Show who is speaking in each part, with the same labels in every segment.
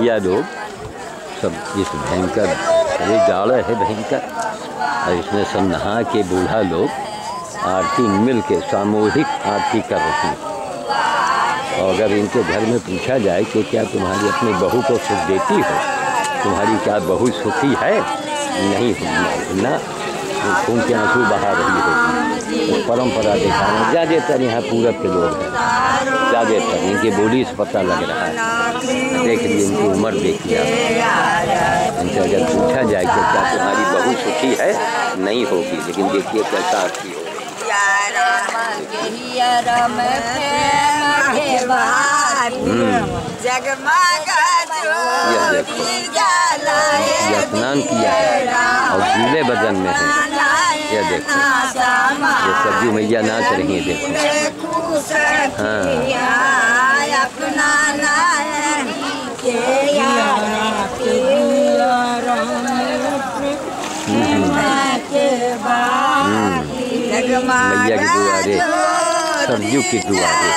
Speaker 1: मुखिया लोग सब इस भयंकर, ये जाड़ा है भयंकर, और इसमें सब नहा के बूढ़ा लोग आरती मिल के सामूहिक आरती कर रहे हैं। और अगर इनके घर में पूछा जाए कि क्या तुम्हारी अपनी बहू को सुख देती हो, तुम्हारी क्या बहू सुखी है, नहीं ना, खून के आंसू बहा रही होगी। तो परंपरा दिखाना ज़्यादातर यहाँ पूरब के लोग हैं, ज़्यादातर इनकी बोली से पता लग रहा है। देख लीजिए इनकी उम्र देखिए आप। इनसे अगर पूछा जाए कि क्या तुम्हारी बहू सुखी है, नहीं होगी, लेकिन देखिए कैसा आरती हो। यह देखो, यह स्नान किया है और गीले बदन में है। यह देखो, ये सरजू मैया नाच रही है, देखो। हाँ, मैया की दुआरे, सरजू की दुआरे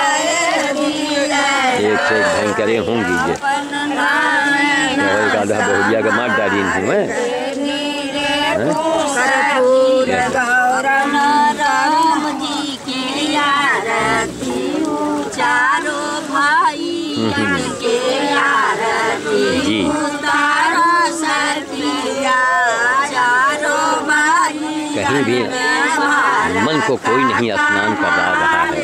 Speaker 1: एक से एक भयंकरें होंगी। ये आधा बहुरिया का मार डाली थी मैं। जी कहीं भी मन को कोई नहीं स्नान करा रहा है।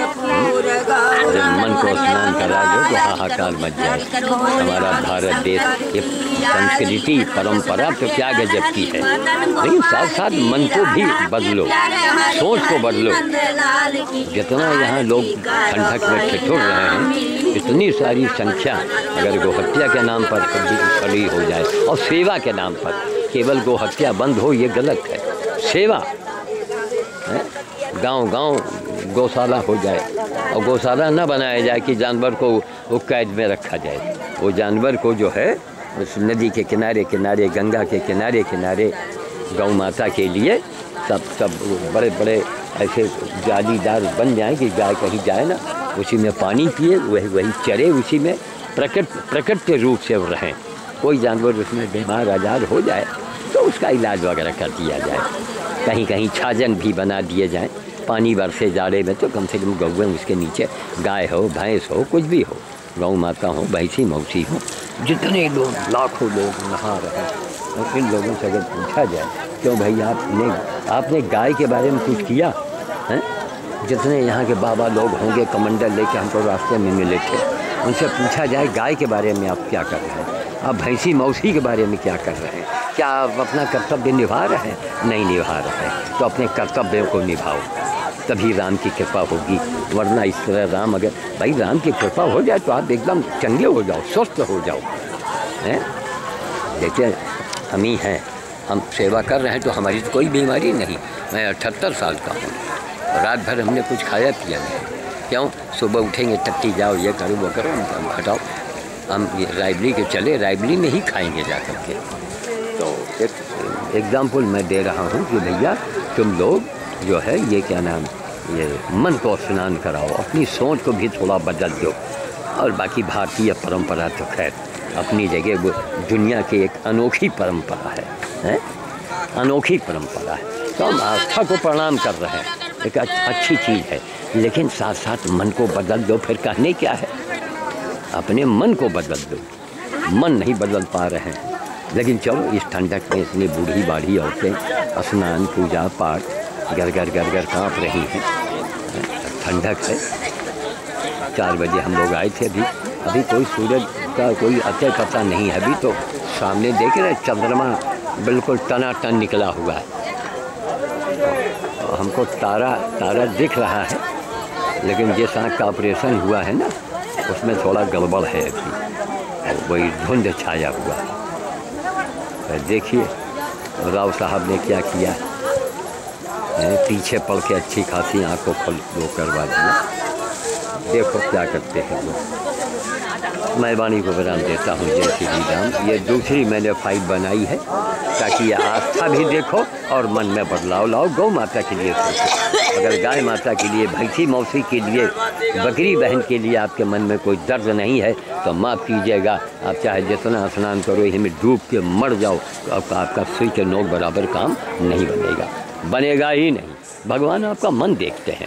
Speaker 1: जब मन को स्नान करा दो तो हाहाकार मच जाए। हमारा भारत देश ये संस्कृति परंपरा तो क्या गजब की है, लेकिन साथ साथ मन को भी बदलो, सोच को बदलो। जितना यहाँ लोग ठंडक में ठिठुर रहे हैं, इतनी सारी संख्या अगर गोहत्या के नाम पर खड़ी हो जाए और सेवा के नाम पर केवल गोहत्या बंद हो, ये गलत है। सेवा गांव-गांव गौशाला हो जाए और गौशाला न बनाया जाए कि जानवर को वो कैद में रखा जाए। वो जानवर को जो है उस नदी के किनारे किनारे, गंगा के किनारे किनारे गौ माता के लिए सब बड़े बड़े ऐसे जालीदार बन जाएं कि गाय कहीं जाए ना, उसी में पानी पिए, वही चरे, उसी में प्रकृति रूप से रहें। कोई जानवर उसमें बीमार आजार हो जाए तो उसका इलाज वगैरह कर दिया जाए। कहीं कहीं छाजन भी बना दिए जाएं। पानी बरसे जाड़े में तो कम से कम गौएं उसके नीचे, गाय हो, भैंस हो, कुछ भी हो, गौ माता हो, भैंसी मौसी हो, जितने लोग लाखों लोग नहा रहे हैं। और इन लोगों से अगर पूछा जाए क्यों भाई आपने गाय के बारे में कुछ किया है? जितने यहाँ के बाबा लोग होंगे कमंडल लेके हमको रास्ते में मिले थे, उनसे पूछा जाए गाय के बारे में आप क्या कर रहे हैं, आप भैंसी मौसी के बारे में क्या कर रहे हैं, क्या आप अपना कर्तव्य निभा रहे हैं? नहीं निभा रहे हैं तो अपने कर्तव्यों को निभाओ, तभी राम की कृपा होगी। वरना इस तरह राम अगर भाई राम की कृपा हो जाए तो आप एकदम चंगे हो जाओ, स्वस्थ हो जाओ। हैं देखिए हम ही हैं, हम सेवा कर रहे हैं तो हमारी तो कोई बीमारी नहीं। मैं 78 साल का हूँ, रात भर हमने कुछ खाया पिया नहीं। क्यों? सुबह उठेंगे टट्टी जाओ, ये करो वो करो, हम हटाओ, हम रायबली के चले, रायबली में ही खाएँगे जा कर के। तो एक एग्ज़ाम्पल मैं दे रहा हूँ कि भैया तुम लोग जो है ये क्या नाम, ये मन को स्नान कराओ, अपनी सोच को भी थोड़ा बदल दो। और बाकी भारतीय परंपरा तो खैर अपनी जगह वो दुनिया की एक अनोखी परंपरा है, अनोखी परंपरा है। तो हम आस्था को प्रणाम कर रहे हैं, एक अच्छी चीज़ है, लेकिन साथ साथ मन को बदल दो। फिर कहने क्या है, अपने मन को बदल दो। मन नहीं बदल पा रहे हैं, लेकिन चलो इस ठंडक में इतनी बूढ़ी बाढ़ी औरतें स्नान पूजा पाठ गर गर काँप रही हैं। ठंडक है। 4 बजे हम लोग आए थे, अभी कोई सूरज का कोई अते पता नहीं है। अभी तो सामने देख रहे चंद्रमा बिल्कुल टनाटन निकला हुआ है। हमको तारा दिख रहा है, लेकिन जिस आँख का ऑपरेशन हुआ है ना, उसमें थोड़ा गड़बड़ है अभी, और वही धुंध छाया हुआ है। देखिए राव साहब ने क्या किया, पीछे पड़ के अच्छी खासी आँख को वो करवा दिया। देखो क्या करते हैं वो। मैं वाणी को विराम देता हूँ। जय श्री राम। ये दूसरी मैंने फाइल बनाई है। ताकि आस्था भी देखो और मन में बदलाव लाओ। गौ माता के लिए सोचो। अगर गाय माता के लिए, भैंसी मौसी के लिए, बकरी बहन के लिए आपके मन में कोई दर्द नहीं है तो माफ़ कीजिएगा, आप चाहे जितना स्नान करो, इसी में डूब के मर जाओ, तो आपका सुई के नोक बराबर काम नहीं बनेगा, बनेगा ही नहीं। भगवान आपका मन देखते हैं,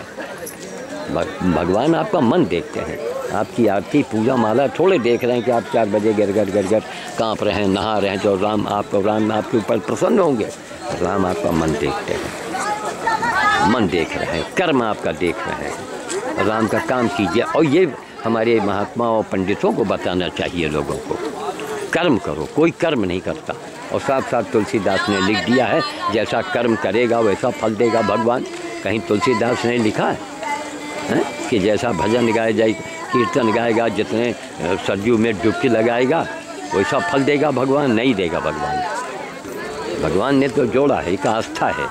Speaker 1: भगवान आपका मन देखते हैं। आपकी आरती पूजा माला थोड़े देख रहे हैं कि आप 4 बजे गर काँप रहे हैं, नहा रहे हैं, तो राम आपके ऊपर प्रसन्न होंगे। राम आपका मन देखते हैं, मन देख रहे हैं, कर्म आपका देख रहे हैं। राम का काम कीजिए। और ये हमारे महात्मा और पंडितों को बताना चाहिए लोगों को, कर्म करो। कोई कर्म नहीं करता, और साथ साथ तुलसीदास ने लिख दिया है, जैसा कर्म करेगा वैसा फल देगा भगवान। कहीं तुलसीदास ने लिखा है कि जैसा भजन गाया जाए, कीर्तन गाएगा, जितने सरयू में डुबकी लगाएगा वैसा फल देगा भगवान? नहीं देगा भगवान। भगवान ने तो जोड़ा है, एक आस्था है।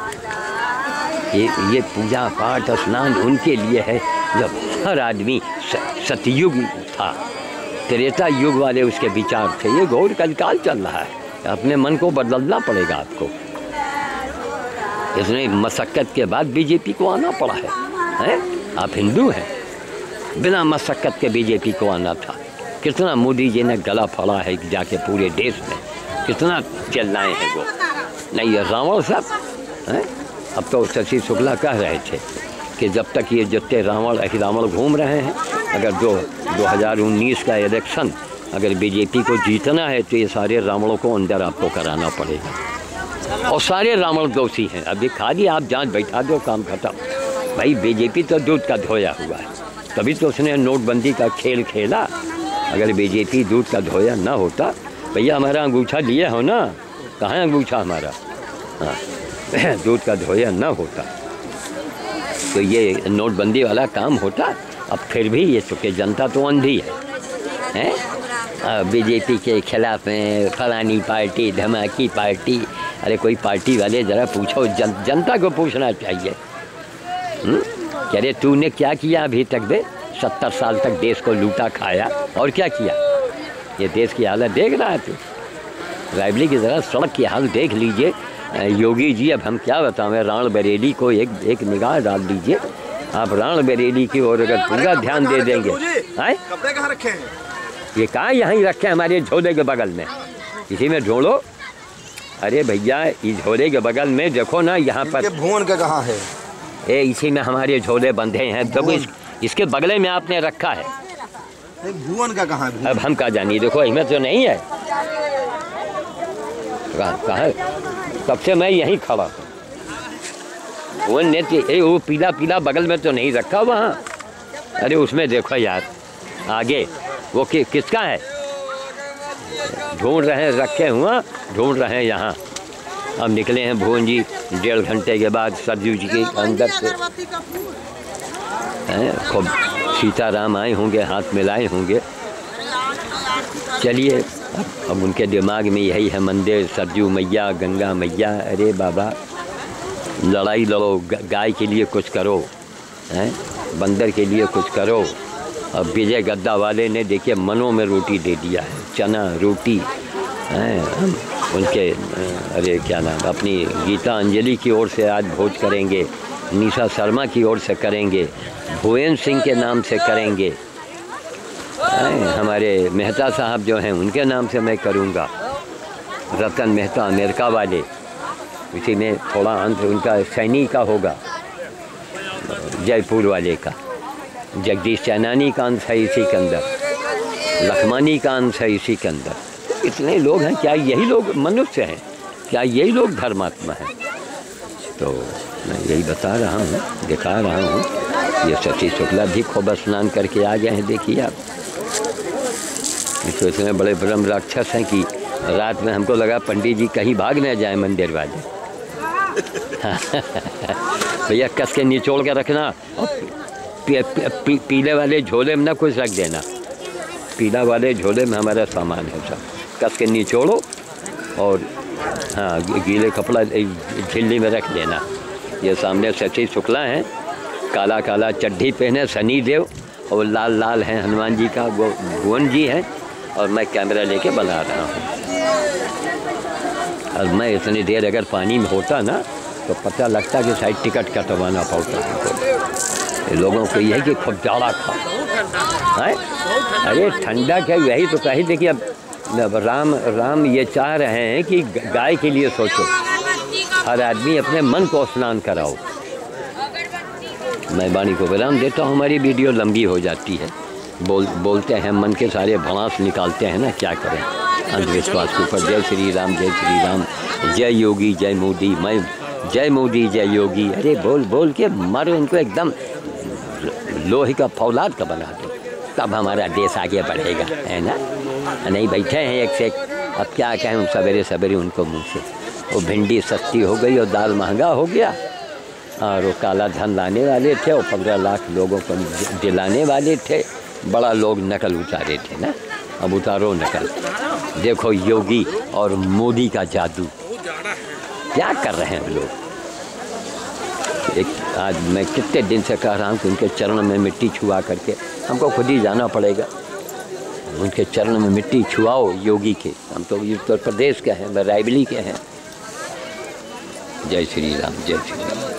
Speaker 1: ये पूजा पाठ स्नान उनके लिए है जब हर आदमी सतयुग था, त्रेता युग वाले उसके विचार थे। ये घोर कलकाल चल रहा है, अपने मन को बदलना पड़ेगा आपको। इसमें मशक्क़त के बाद बीजेपी को आना पड़ा है? आप हिंदू हैं, बिना मशक्क़त के बीजेपी को आना था। कितना मोदी जी ने गला फाड़ा है जाके पूरे देश में, कितना चिल्लाए हैं वो। नहीं, ये रावण साहब अब तो शशि शुक्ला कह रहे थे कि जब तक ये जितने रावण घूम रहे हैं, अगर 2019 का इलेक्शन अगर बीजेपी को जीतना है तो ये सारे रावणों को अंदर आपको कराना पड़ेगा। और सारे रावण दोषी हैं। अभी खाली आप जांच बैठा दो, काम खत्म। भाई बीजेपी तो दूध का धोया हुआ है, तभी तो उसने नोटबंदी का खेल खेला। अगर बीजेपी दूध का धोया ना होता, भैया हमारा अंगूठा लिए हो ना, कहाँ अंगूठा हमारा? हाँ, दूध का धोया ना होता तो ये नोटबंदी वाला काम होता। अब फिर भी ये चूँकि जनता तो अंधी है, बीजेपी के खिलाफ में फलानी पार्टी, धमाकी पार्टी। अरे कोई पार्टी वाले ज़रा पूछो, जनता को पूछना चाहिए। कह रहे तूने क्या किया अभी तक? 70 साल तक देश को लूटा खाया, और क्या किया? ये देश की हालत देख रहा है तू? रायबली की ज़रा सड़क की हाल देख लीजिए। योगी जी, अब हम क्या बताएं, राण बरेली को एक निगाह डाल दीजिए आप। राण बरेली की ओर अगर पूरा ध्यान दे देंगे।
Speaker 2: कपड़े कहाँ रखे हैं?
Speaker 1: ये कहाँ यहाँ ही रखे हैं हमारे झोले के बगल में, इसी में ढूंढो। अरे भैया, इस झोले के बगल में देखो ना, यहाँ पर
Speaker 2: भुवन का कहाँ है?
Speaker 1: इसी में हमारे झोले बंधे हैं, तब इसके बगले में आपने रखा है।
Speaker 2: भुवन का कहाँ है?
Speaker 1: अब हम क्या जानिए, देखो इसमें तो नहीं है। कहाँ? तब से मैं यहीं खड़ा हूँ। भुवन ने वो पीला पीला बगल में तो नहीं रखा वहाँ? अरे उसमें देखो यार, आगे वो किसका है? ढूंढ रहे हैं, रखे हुआ ढूंढ रहे हैं यहाँ। अब निकले हैं भुवन जी 1.5 घंटे के बाद सरयू जी के अंदर से। खूब सीताराम आए होंगे, हाथ मिलाए होंगे। चलिए, अब उनके दिमाग में यही है, मंदिर, सरयू मैया, गंगा मैया। अरे बाबा, लड़ाई लड़ो, गाय के लिए कुछ करो, बंदर के लिए कुछ करो। अब विजय गद्दा वाले ने देखिए मनों में रोटी दे दिया है, चना रोटी। हम उनके अरे क्या नाम, अपनी गीता अंजलि की ओर से आज भोज करेंगे, निशा शर्मा की ओर से करेंगे, भुवन सिंह के नाम से करेंगे, हमारे मेहता साहब जो हैं उनके नाम से मैं करूँगा, रतन मेहता अमेरिका वाले, इसी में थोड़ा अंत उनका सैनी का होगा, जयपुर वाले का, जगदीश चैनानी का अंश है इसी के अंदर, लखमानी का अंश है इसी के अंदर। इतने लोग हैं, क्या यही लोग मनुष्य हैं? क्या यही लोग धर्मात्मा हैं? तो मैं यही बता रहा हूँ, दिखा रहा हूँ। ये शशि शुक्ला भी खूब स्नान करके आ गए हैं, देखिए आप। तो इतने बड़े ब्रह्म राक्षस हैं कि रात में हमको लगा पंडित जी कहीं भाग न जाए मंदिर वाले। भैया कस के निचोड़ के रखना, और पीले वाले झोले में ना कुछ रख देना। पीला वाले झोले में हमारा सामान है सब, कस के निचोड़ो और हाँ गीले कपड़ा झिल्ली में रख देना। ये सामने शशि शुक्ला हैं, काला काला चड्ढी पहने शनि देव, और लाल लाल हैं हनुमान जी का, वो भुवन जी हैं, और मैं कैमरा लेके बना रहा हूँ। और मैं इतनी देर अगर पानी में होता ना तो पता लगता कि शायद टिकट कटवाना पड़ता हमको। लोगों को यही कि खूब जाड़ा खा है। अरे ठंडा क्या, यही तो कही देखिए। अब राम ये चाह रहे हैं कि गाय के लिए सोचो, हर आदमी अपने मन को स्नान कराओ। मैं वाणी को विराम देता हूँ, हमारी वीडियो लंबी हो जाती है। बोलते हैं, मन के सारे भड़ास निकालते हैं ना, क्या करें अंधविश्वास के ऊपर। जय श्री राम, जय श्री राम, जय योगी, जय मोदी। मैं जय मोदी, जय योगी, अरे बोल के मारो उनको, एकदम लोहे का फौलाद का बना दो, तब हमारा देश आगे बढ़ेगा, है ना। नहीं बैठे हैं एक से एक, अब क्या कहें सवेरे सवेरे उनको मुँह से। वो भिंडी सस्ती हो गई और दाल महंगा हो गया, और वो काला धन लाने वाले थे, वो 15 लाख लोगों को दिलाने वाले थे, बड़ा लोग नकल उतारे थे ना। अब उतारो नकल। देखो योगी और मोदी का जादू क्या कर रहे हैं लोग। आज मैं कितने दिन से कह रहा हूँ कि उनके चरण में मिट्टी छुआ करके, हमको खुद ही जाना पड़ेगा। उनके चरण में मिट्टी छुआओ योगी के। हम तो उत्तर प्रदेश के हैं, रायबरेली के हैं। जय श्री राम, जय श्री राम।